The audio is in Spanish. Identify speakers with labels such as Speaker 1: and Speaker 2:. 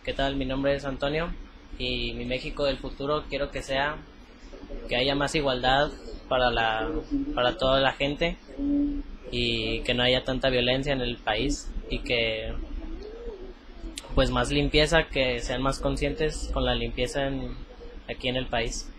Speaker 1: ¿Qué tal? Mi nombre es Antonio y mi México del futuro quiero que haya más igualdad para toda la gente y que no haya tanta violencia en el país y que pues más limpieza, que sean más conscientes con la limpieza aquí en el país.